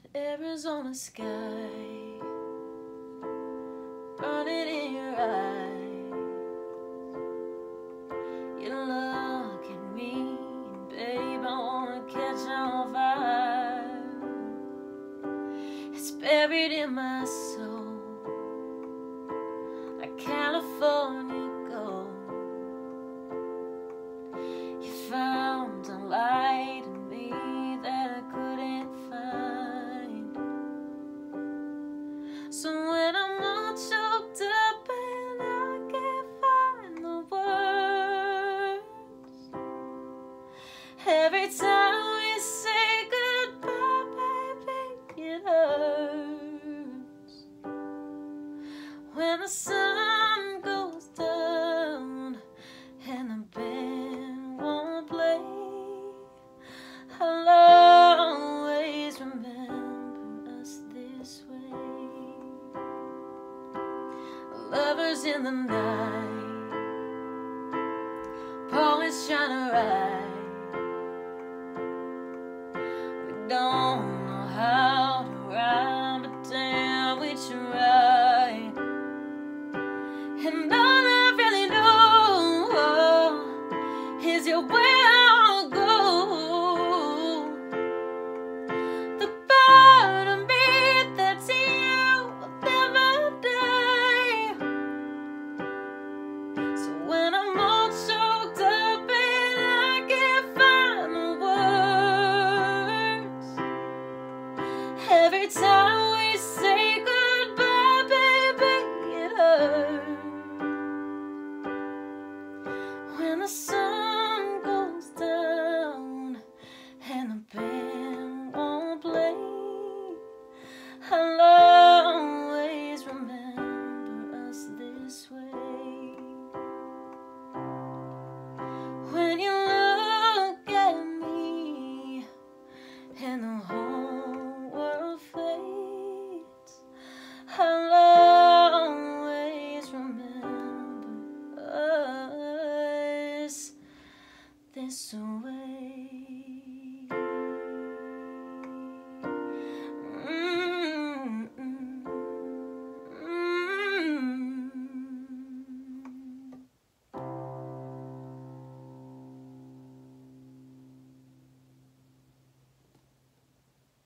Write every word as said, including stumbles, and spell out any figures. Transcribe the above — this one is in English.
Arizona sky burning in your eyes. You look at me, and babe, I wanna catch on fire. It's buried in my soul, like California gold. You found a light in me that I couldn't find. So when I'm all choked up and I can't find the words, every time we say goodbye, baby, it hurts. When the sun goes down and the band won't play, I'll always remember us this way. Lovers in the night, always trying to ride. We don't know how to rhyme, but damn, we try. And all I really know is you're where I'll go. The part of me that's you will never die. So when I'm all choked up and I can't find the words, every time we say goodbye, baby, it hurts. When the sun goes down and the band won't play, I'll always remember us this way. When you look at me and the whole world fades, I'll always remember us this way.